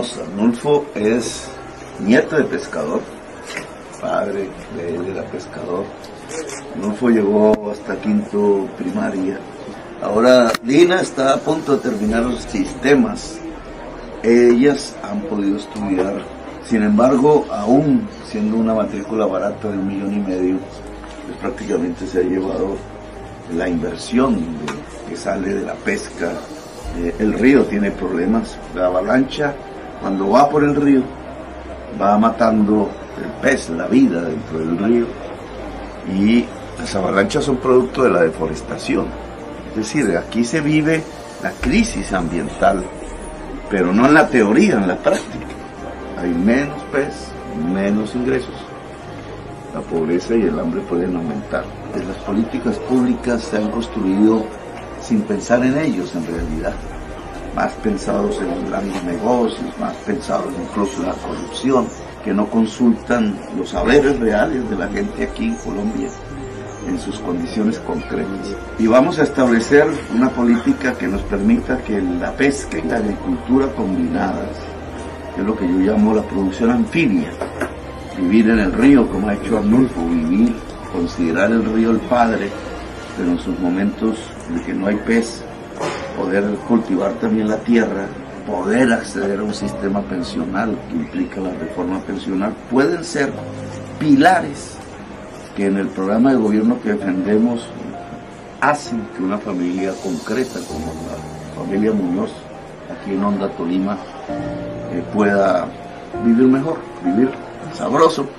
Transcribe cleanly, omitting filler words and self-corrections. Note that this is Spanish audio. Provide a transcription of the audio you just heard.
Muñoz. Arnulfo es nieto de pescador, padre de él era pescador. Arnulfo llegó hasta quinto primaria. Ahora Lina está a punto de terminar los sistemas. Ellas han podido estudiar, sin embargo, aún siendo una matrícula barata de 1,5 millones, pues prácticamente se ha llevado la inversión que sale de la pesca. El río tiene problemas, la avalancha cuando va por el río va matando el pez, la vida dentro del río, y las avalanchas son producto de la deforestación. Es decir, aquí se vive la crisis ambiental, pero no en la teoría, en la práctica. Hay menos pez, menos ingresos, la pobreza y el hambre pueden aumentar. Las políticas públicas se han construido sin pensar en ellos en realidad, más pensados en los grandes negocios, más pensados incluso en la corrupción, que no consultan los saberes reales de la gente aquí en Colombia en sus condiciones concretas. Y vamos a establecer una política que nos permita que la pesca y la agricultura combinadas, que es lo que yo llamo la producción anfibia, vivir en el río como ha hecho Arnulfo, vivir, considerar el río el padre, pero en sus momentos en que no hay pez, poder cultivar también la tierra, poder acceder a un sistema pensional que implica la reforma pensional, pueden ser pilares que en el programa de gobierno que defendemos hacen que una familia concreta como la familia Muñoz, aquí en Honda, Tolima, pueda vivir mejor, vivir sabroso.